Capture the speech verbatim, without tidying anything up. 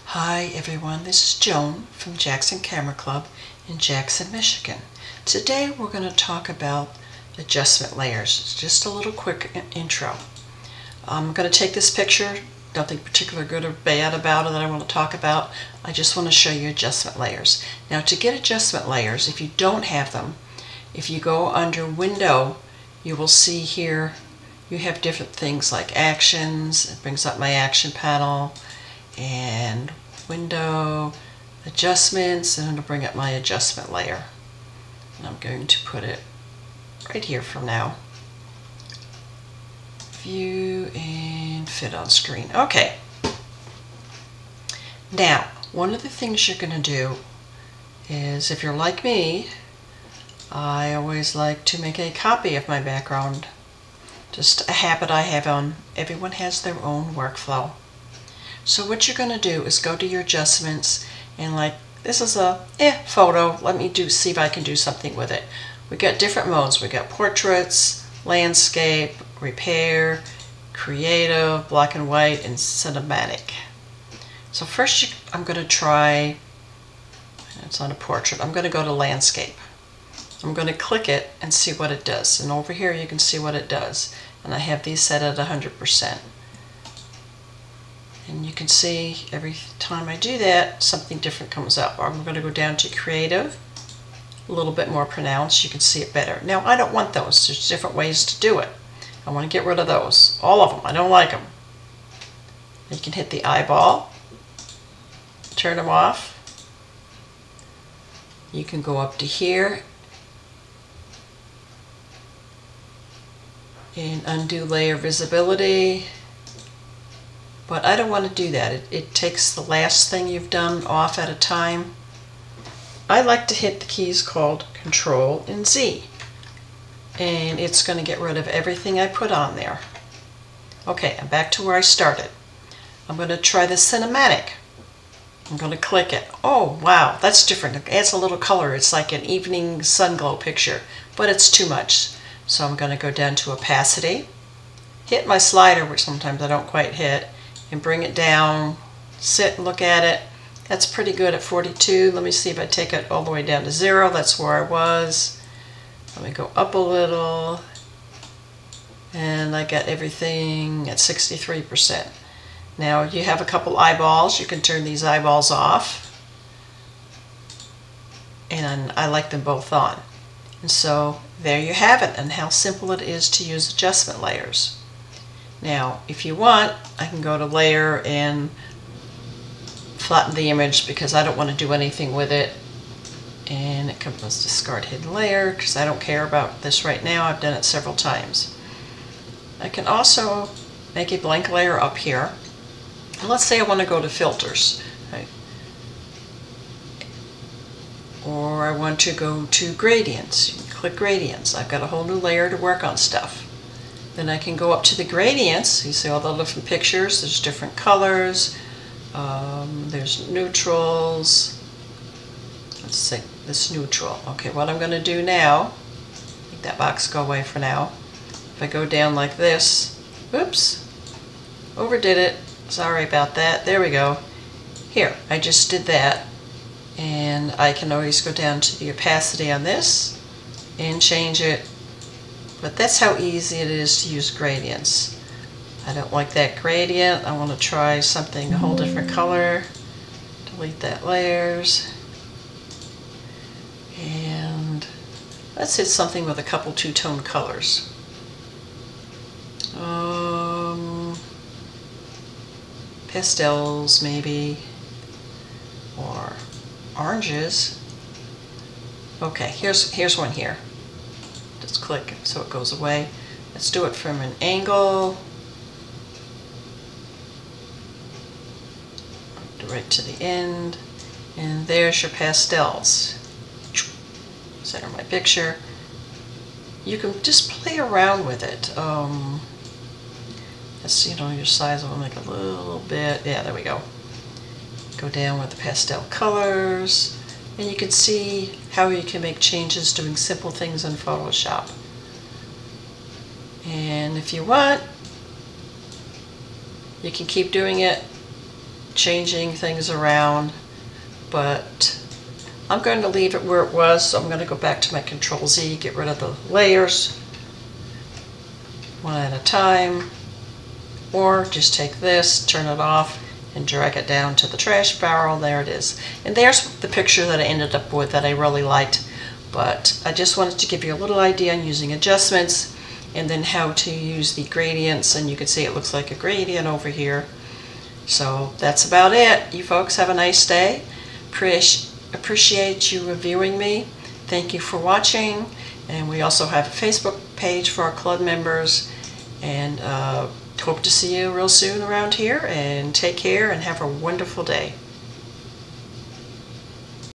Hi everyone, this is Joan from Jackson Camera Club in Jackson, Michigan. Today we're going to talk about adjustment layers. It's just a little quick intro. I'm going to take this picture, nothing particular good or bad about it that I want to talk about. I just want to show you adjustment layers. Now to get adjustment layers, if you don't have them, if you go under Window, you will see here you have different things like actions. It brings up my action panel, and Window, adjustments, and it'll bring up my adjustment layer. And I'm going to put it right here for now. View and fit on screen. Okay. Now, one of the things you're going to do is, if you're like me, I always like to make a copy of my background. Just a habit I have on. Everyone has their own workflow. So what you're going to do is go to your adjustments, and like this is a eh photo. Let me do see if I can do something with it. We got different modes. We got portraits, landscape, repair, creative, black and white, and cinematic. So first you, I'm going to try. It's on a portrait. I'm going to go to landscape. I'm going to click it and see what it does. And over here you can see what it does. And I have these set at one hundred percent. And you can see every time I do that, something different comes up. I'm going to go down to creative, a little bit more pronounced. You can see it better. Now, I don't want those. There's different ways to do it. I want to get rid of those. All of them. I don't like them. You can hit the eyeball, turn them off. You can go up to here and undo layer visibility. But I don't want to do that. It, it takes the last thing you've done off at a time. I like to hit the keys called Control and Z. And it's going to get rid of everything I put on there. Okay, I'm back to where I started. I'm going to try the cinematic. I'm going to click it. Oh, wow, that's different. It adds a little color. It's like an evening sun glow picture, but it's too much. So I'm going to go down to opacity, hit my slider, which sometimes I don't quite hit, and bring it down, sit and look at it. That's pretty good at forty-two. Let me see if I take it all the way down to zero. That's where I was. Let me go up a little, and I got everything at sixty-three percent. Now you have a couple eyeballs. You can turn these eyeballs off, and I like them both on. And so there you have it, and how simple it is to use adjustment layers. Now, if you want, I can go to layer and flatten the image because I don't want to do anything with it. And it comes discard hidden layer because I don't care about this right now. I've done it several times. I can also make a blank layer up here. And let's say I want to go to filters. Right? Or I want to go to gradients. You can click gradients. I've got a whole new layer to work on stuff. Then I can go up to the gradients. You see all the different pictures. There's different colors. Um, there's neutrals. Let's see, this neutral. Okay, what I'm going to do now, make that box go away for now. If I go down like this, oops, overdid it. Sorry about that. There we go. Here, I just did that. And I can always go down to the opacity on this and change it. But that's how easy it is to use gradients. I don't like that gradient. I want to try something a whole different color. Delete that layers. And let's hit something with a couple two-tone colors. Um, pastels maybe, or oranges. Okay, here's here's one here. Just click so it goes away. Let's do it from an angle. Right to the end. And there's your pastels. Center my picture. You can just play around with it. Um, let's, you know, your size will make a little bit. Yeah, there we go. Go down with the pastel colors. And you can see how you can make changes doing simple things in Photoshop. And if you want, you can keep doing it changing things around, but I'm going to leave it where it was, so I'm going to go back to my Control Z, get rid of the layers one at a time, or just take this, turn it off, and drag it down to the trash barrel. There it is. And there's the picture that I ended up with that I really liked, but I just wanted to give you a little idea on using adjustments and then how to use the gradients, and you can see it looks like a gradient over here. So that's about it. You folks have a nice day. Appreciate Appreciate you reviewing me. Thank you for watching, and we also have a Facebook page for our club members, and uh, hope to see you real soon around here, and take care and have a wonderful day.